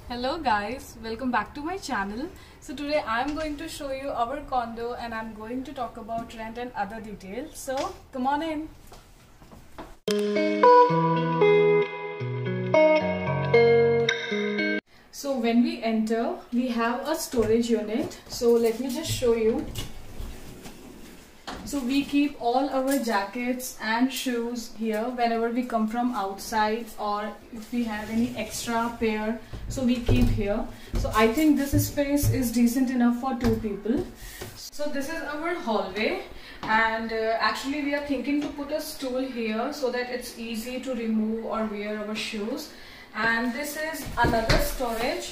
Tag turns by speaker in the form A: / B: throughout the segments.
A: Hello guys, welcome back to my channel. So today I'm going to show you our condo and I'm going to talk about rent and other details. So come on in. So when we enter, we have a storage unit. So let me just show you. So we keep all our jackets and shoes here whenever we come from outside, or if we have any extra pair, so we keep here. So I think this space is decent enough for 2 people. So this is our hallway, and actually we are thinking to put a stool here so that it's easy to remove or wear our shoes. And this is another storage.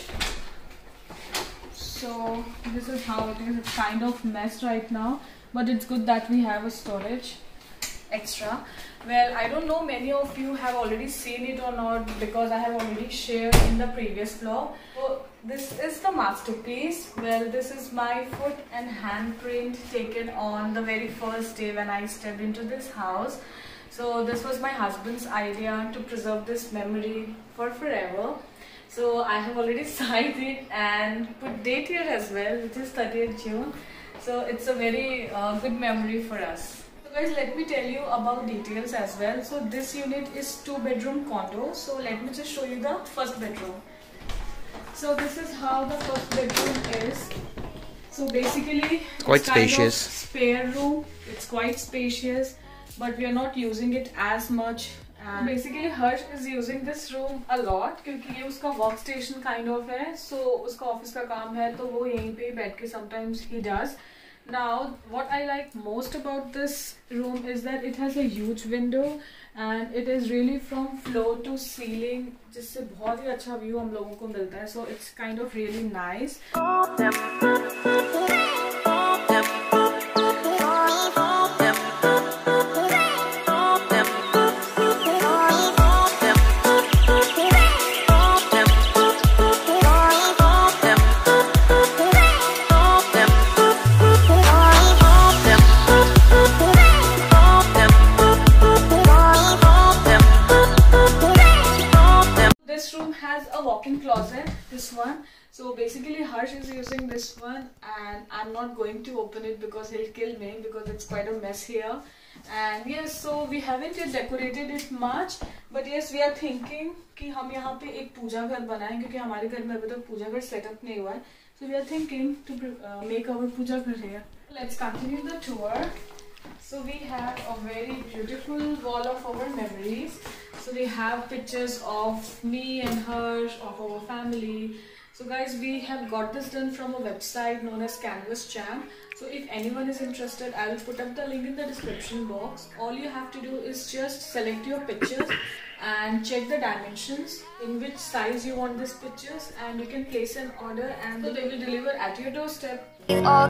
A: So this is how it is. It's kind of messed right now, but it's good that we have a storage extra. Well, I don't know many of you have already seen it or not, because I have already shared in the previous vlog. So this is the masterpiece. Well, this is my foot and handprint taken on the very first day when I stepped into this house. So this was my husband's idea to preserve this memory for forever. So I have already signed it and put date here as well, which is 30th June. So it's a very good memory for us. So guys, let me tell you about details as well. So this unit is 2-bedroom condo. So let me just show you the first bedroom. So this is how the first bedroom is. So basically
B: quite
A: it's kind
B: spacious.
A: of spare room. It's quite spacious, but we are not using it as much. And basically Harsh is using this room a lot क्योंकि ये उसका work station kind of है. So उसका office का काम है, तो वो यहीं पे बैठ के sometimes he does. Now what I like most about this room is that it has a huge window and it is really from floor to ceiling, जिससे बहुत ही अच्छा view हम लोगों को मिलता है. So it's kind of really nice. Closet, this one. So basically Harsh is using this one, and I'm not going to open it because he'll kill me, because it's quite a mess here. And yes, so we haven't yet decorated it much, but yes, we are thinking कि हम यहाँ पे एक पूजा घर बनाएं, क्योंकि हमारे घर में अभी तक पूजा घर सेटअप नहीं हुआ है. So we are thinking to make our puja घर here. Let's continue the tour. So we have a very beautiful wall of our memories. So we have pictures of me and Harsh, of our family. So guys, we have got this done from a website known as Canvas Jam. So if anyone is interested, I will put up the link in the description box. All you have to do is just select your pictures and check the dimensions, in which size you want these pictures, and you can place an order and so they will deliver at your doorstep.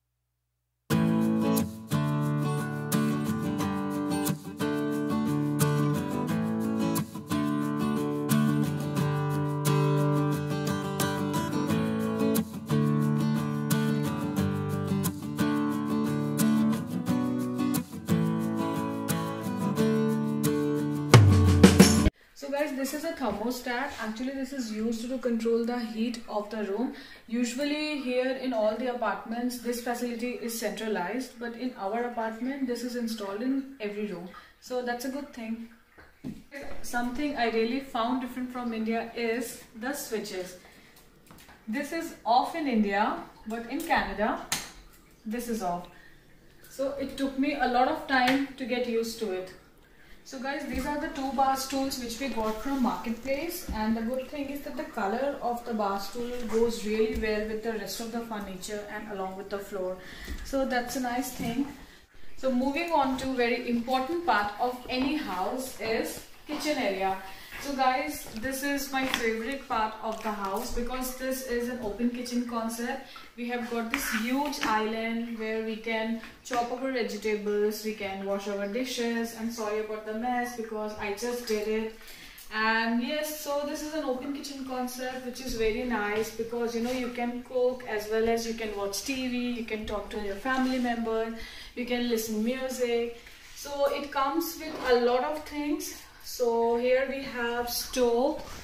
A: So guys, this is a thermostat. Actually this is used to control the heat of the room. Usually here in all the apartments this facility is centralized, but in our apartment this is installed in every room. So that's a good thing. Something I really found different from India is the switches. This is off in India, but in Canada this is off. So it took me a lot of time to get used to it. So guys, these are the 2 bar stools which we got from Marketplace, and the good thing is that the color of the bar stool goes really well with the rest of the furniture and along with the floor. So that's a nice thing. So moving on to very important part of any house is kitchen area. So guys, this is my favorite part of the house because this is an open kitchen concept. We have got this huge island where we can chop our vegetables, we can wash our dishes. I'm sorry about the mess because I just did it. And yes, so this is an open kitchen concept which is very nice because you can cook as well as you can watch TV, you can talk to your family members, you can listen music. So it comes with a lot of things. So here we have stove,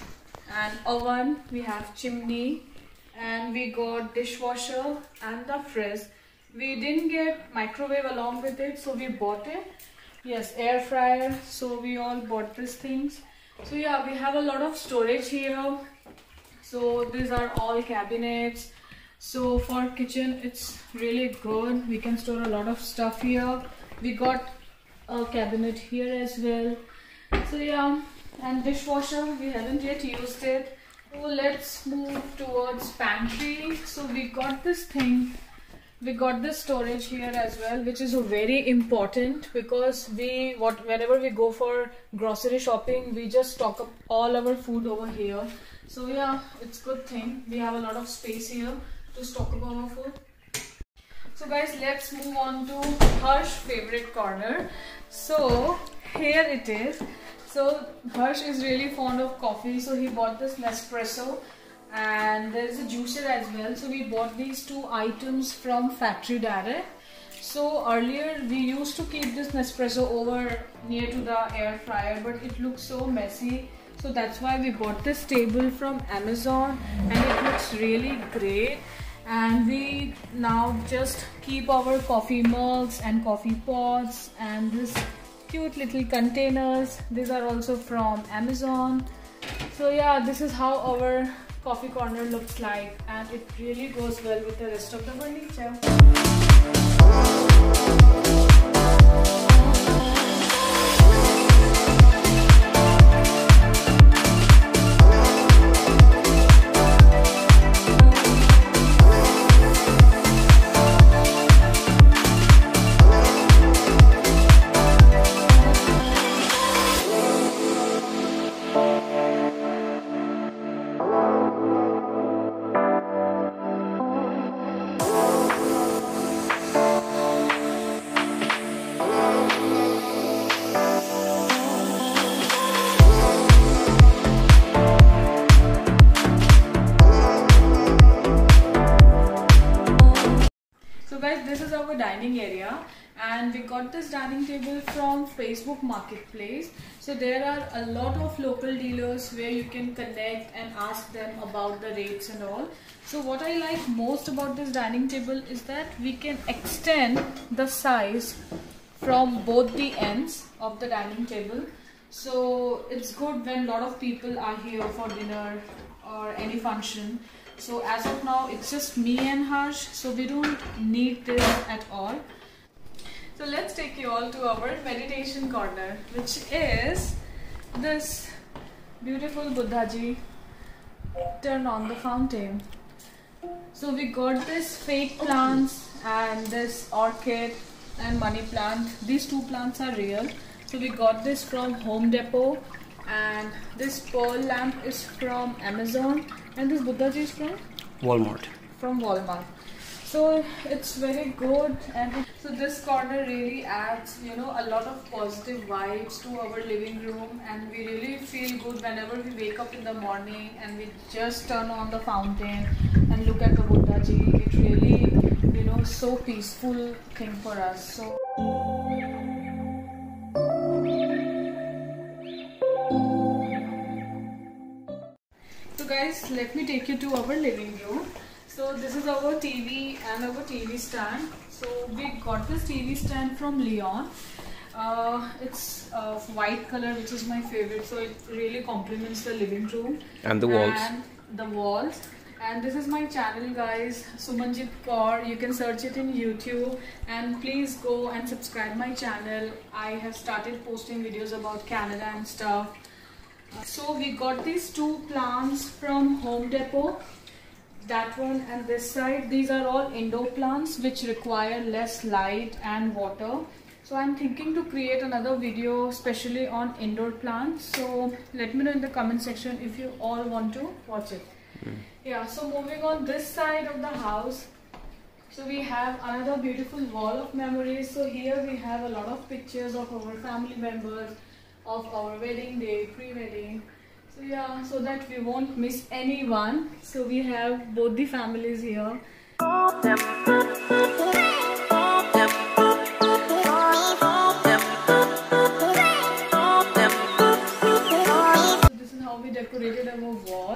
A: and oven, we have chimney, and we got dishwasher and the fridge. We didn't get microwave along with it, so we bought it. Yes, air fryer, so we all bought these things. So yeah, we have a lot of storage here. So these are all cabinets. So for kitchen, it's really good. We can store a lot of stuff here. We got a cabinet here as well. So yeah, and dishwasher, we haven't yet used it. So let's move towards pantry. So we got this thing. We got this storage here as well, which is very important because whenever we go for grocery shopping, we just stock up all our food over here. So yeah, it's good thing. We have a lot of space here to stock up our food. So guys, let's move on to Harsh favorite corner. So here it is. So Harsh is really fond of coffee, so he bought this Nespresso. And there is a juicer as well. So we bought these two items from Factory Direct. So earlier we used to keep this Nespresso over near to the air fryer, but it looks so messy. So that's why we bought this table from Amazon, and it looks really great. And we now just keep our coffee mugs and coffee pots and this cute little containers. These are also from Amazon. So yeah, this is how our coffee corner looks like, and it really goes well with the rest of the furniture. Guys, this is our dining area, and we got this dining table from Facebook Marketplace. So there are a lot of local dealers where you can connect and ask them about the rates and all. So what I like most about this dining table is that we can extend the size from both the ends of the dining table. So it's good when a lot of people are here for dinner or any function. So as of now, it's just me and Harsh, so we don't need this at all. So let's take you all to our meditation corner, which is this beautiful Buddhaji. Turn on the fountain. So we got this fake plants and this orchid and money plant. These two plants are real. So we got this from Home Depot, and this pearl lamp is from Amazon. And this Buddhaji is from?
B: Walmart.
A: From Walmart. So it's very good, and so this corner really adds, you know, a lot of positive vibes to our living room, and we really feel good whenever we wake up in the morning and we just turn on the fountain and look at the Buddhaji. It really, you know, so peaceful thing for us. So guys, let me take you to our living room. So this is our TV and our TV stand. So we got this TV stand from Leon. It's of white color, which is my favorite. So it really complements the living room.
B: And the walls.
A: And the walls. And this is my channel, guys, Sumanjit Kaur. You can search it in YouTube, and please go and subscribe my channel. I have started posting videos about Canada and stuff. So we got these two plants from Home Depot, that one and this side. These are all indoor plants which require less light and water. So I'm thinking to create another video especially on indoor plants. So let me know in the comment section if you all want to watch it. Yeah, so moving on this side of the house. So we have another beautiful wall of memories. So here we have a lot of pictures of our family members, of our wedding day, pre-wedding. So yeah, so that we won't miss anyone. So we have both the families here. So this is how we decorated our wall.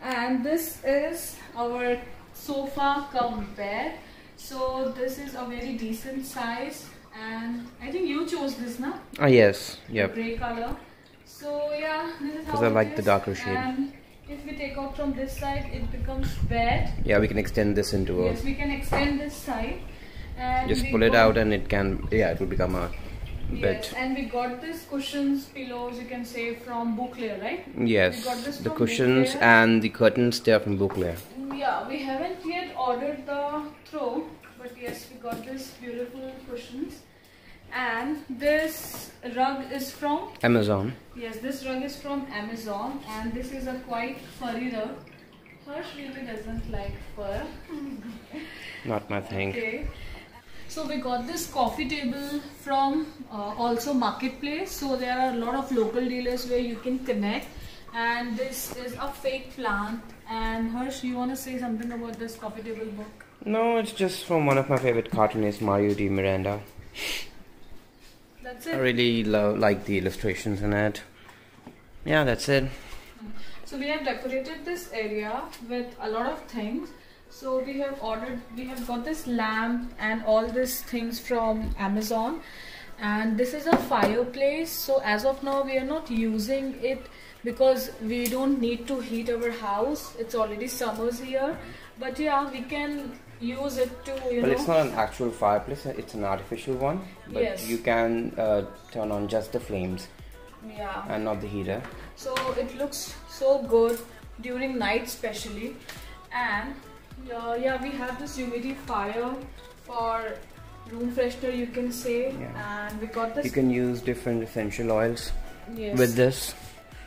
A: And this is our sofa cum bed. So this is a very decent size, and I think you chose this, na?
B: Yes, yep.
A: Grey color. So yeah, this is how
B: I
A: it
B: like
A: is.
B: the darker shade.
A: And if we take out from this side, it becomes bed.
B: Yeah, we can extend this into a...
A: Yes, we can extend this side. And
B: just pull it out and it can, yeah, it will become a bed.
A: Yes, and we got this cushions, pillows, you can say, from Bouclair, right?
B: Yes,
A: we got this
B: the
A: from
B: cushions
A: Bouclair.
B: and the curtains, they are from Bouclair.
A: Yeah, we haven't yet ordered the throw, but yes, we got this beautiful cushions. And this rug is from
B: Amazon.
A: Yes, this rug is from Amazon, and this is a quite furry rug. Harsh really doesn't like fur.
B: Not my thing.
A: Okay. So we got this coffee table from also Marketplace. So there are a lot of local dealers where you can connect. And this is a fake plant. And Harsh, you want to say something about this coffee table book?
B: No, it's just from one of my favorite cartoonists, Mario Di Miranda.
A: That's it.
B: I really like the illustrations in it. Yeah, that's it.
A: So we have decorated this area with a lot of things. So we have got this lamp and all these things from Amazon. And this is a fireplace. So as of now, we are not using it because we don't need to heat our house. It's already summers here. But yeah, we can use it to,
B: Well, it's not an actual fireplace, it's an artificial one. But
A: yes,
B: you can turn on just the flames.
A: Yeah.
B: And not the heater.
A: So it looks so good during night especially. And yeah, we have this humidifier for room freshener, you can say.
B: Yeah.
A: And we got this.
B: You can use different essential oils
A: with
B: this.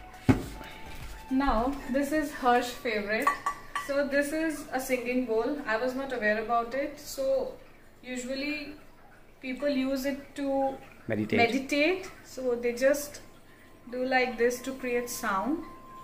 A: Now this is Harsh's favorite. So this is a singing bowl. I was not aware about it. So usually people use it to meditate. So they just do like this to create sound.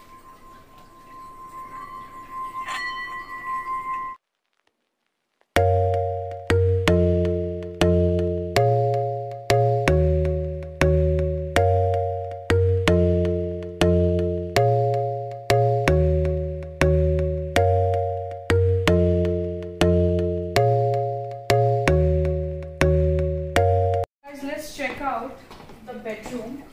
A: Let's check out the bedroom.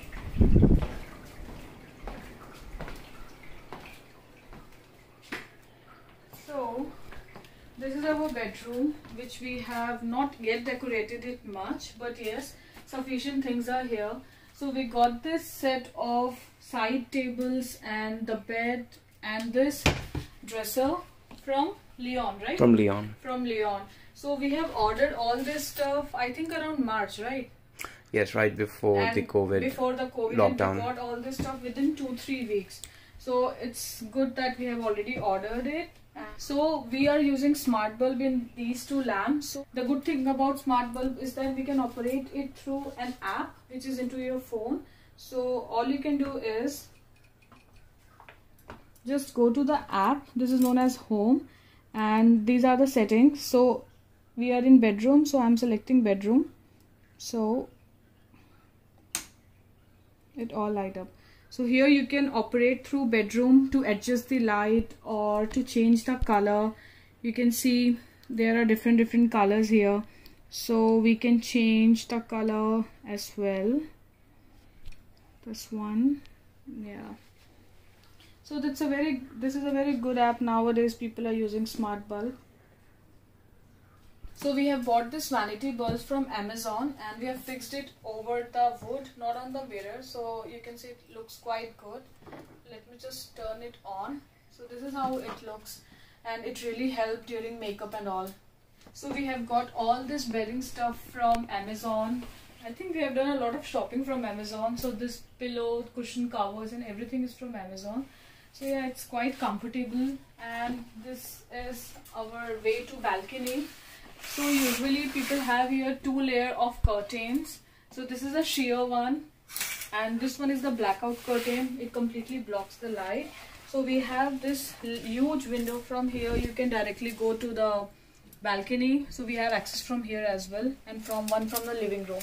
A: So this is our bedroom, which we have not yet decorated it much, but yes, sufficient things are here. So we got this set of side tables and the bed and this dresser from Leon, right?
B: From Leon.
A: From Leon. So we have ordered all this stuff, I think around March, right?
B: Yes, right before the COVID lockdown.
A: And we got all this stuff within 2-3 weeks. So it's good that we have already ordered it. So we are using smart bulb in these two lamps. So the good thing about smart bulb is that we can operate it through an app which is into your phone. So all you can do is just go to the app. This is known as Home, and these are the settings. So we are in bedroom, so I'm selecting bedroom. So it all light up. So here you can operate through bedroom to adjust the light or to change the color. You can see there are different colors here. So we can change the color as well. This one, yeah. So this is a very good app nowadays. People are using smart bulb. So we have bought this vanity bulb from Amazon and we have fixed it over the wood, not on the mirror. So you can see it looks quite good. Let me just turn it on. So this is how it looks, and it really helped during makeup and all. So we have got all this bedding stuff from Amazon. I think we have done a lot of shopping from Amazon. So this pillow, cushion covers and everything is from Amazon. So yeah, it's quite comfortable. And this is our way to balcony. So usually people have here 2 layers of curtains. So this is a sheer one and this one is the blackout curtain. It completely blocks the light. So we have this huge window. From here you can directly go to the balcony. So we have access from here as well, and from the living room.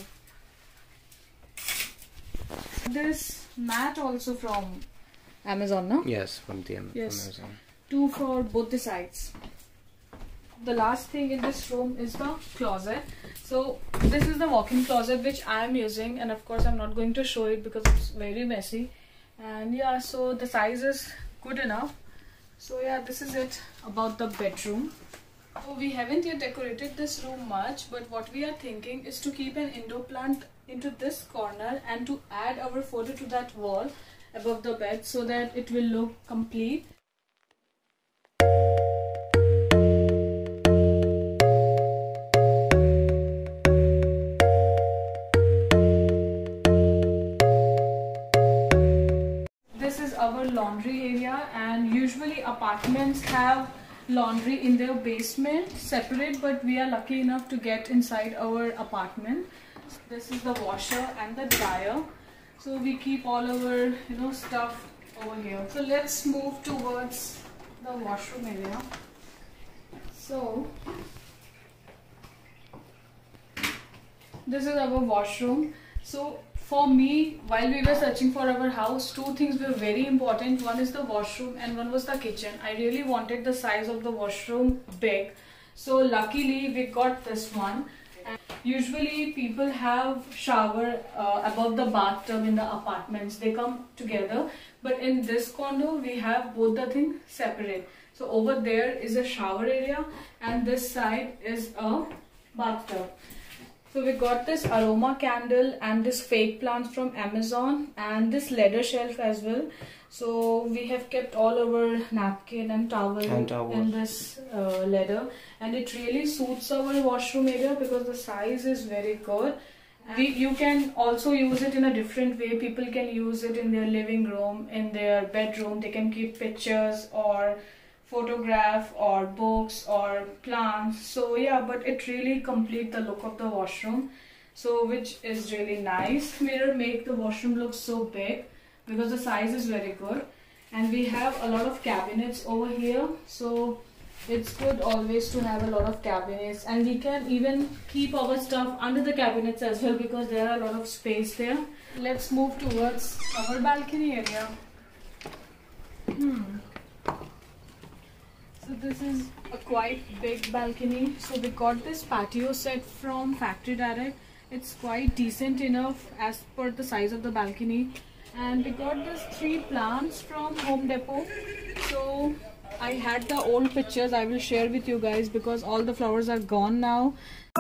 A: This mat also from Amazon, no?
B: Yes, from Amazon.
A: two for both the sides. The last thing in this room is the closet. So this is the walk-in closet which I am using, and of course I'm not going to show it because it's very messy. And yeah, so the size is good enough. So yeah, this is it about the bedroom. So we haven't yet decorated this room much, but what we are thinking is to keep an indoor plant into this corner and to add our photo to that wall above the bed so that it will look complete. This is our laundry area, and usually apartments have laundry in their basement separate, but we are lucky enough to get inside our apartment. This is the washer and the dryer, so we keep all our stuff over here. So let's move towards the washroom area. So this is our washroom. So for me, while we were searching for our house, two things were very important. One is the washroom and one was the kitchen. I really wanted the size of the washroom big, so luckily we got this one. And usually people have shower above the bathtub in the apartments. They come together, but in this condo we have both the things separate. So over there is a shower area and this side is a bathtub. So we got this aroma candle and this fake plants from Amazon and this leather shelf as well. So we have kept all our napkin and towel in this leather, and it really suits our washroom area because the size is very good. You can also use it in a different way. People can use it in their living room, in their bedroom. They can keep pictures or photograph or books or plants. So yeah, but it really completes the look of the washroom, so which is really nice. Mirror make the washroom look so big because the size is very good. And we have a lot of cabinets over here, so it's good always to have a lot of cabinets, and we can even keep our stuff under the cabinets as well because there are a lot of space there. Let's move towards our balcony area. So this is a quite big balcony. So we got this patio set from Factory Direct. It's quite decent enough as per the size of the balcony. And we got these 3 plants from Home Depot. So I had the old pictures. I will share with you guys because all the flowers are gone now.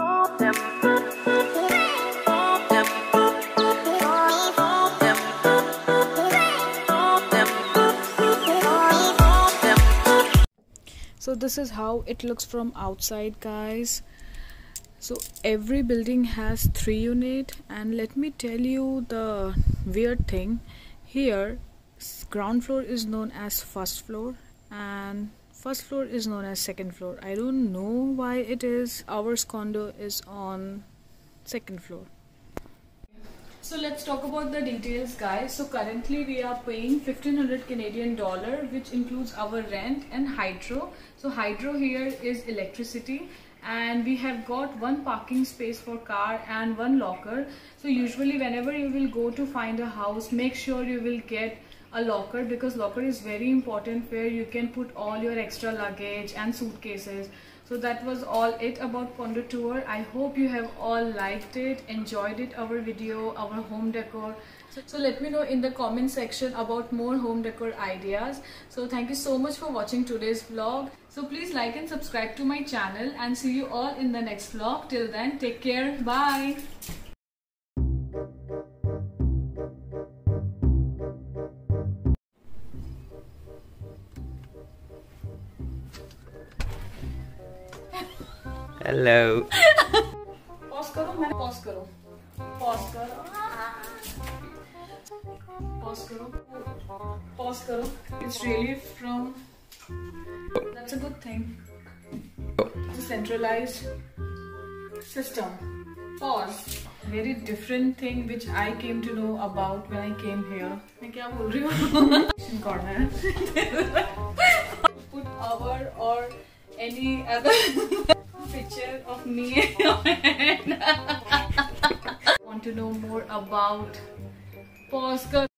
A: So this is how it looks from outside, guys. So every building has 3 units, and let me tell you the weird thing. Here ground floor is known as first floor and first floor is known as second floor. I don't know why it is. Our condo is on second floor. So let's talk about the details, guys. So currently we are paying 1500 Canadian dollar, which includes our rent and hydro. So hydro here is electricity, and we have got 1 parking space for car and 1 locker. So usually whenever you will go to find a house, make sure you will get a locker because locker is very important where you can put all your extra luggage and suitcases. So that was all it about condo tour. I hope you have all liked it, enjoyed it, our video, our home decor. So let me know in the comment section about more home decor ideas. So thank you so much for watching today's vlog. So please like and subscribe to my channel, and see you all in the next vlog. Till then, take care. Bye.
B: Hello.
A: Pause करो, मैं pause करो. Pause करो. Pause करो. Pause करो. It's really from. That's a good thing. It's a centralized system. Pause. Very different thing which I came to know about when I came here. मैं क्या बोल रही हूँ? Corner. Put our or any other picture of me. Want to know more about Pause.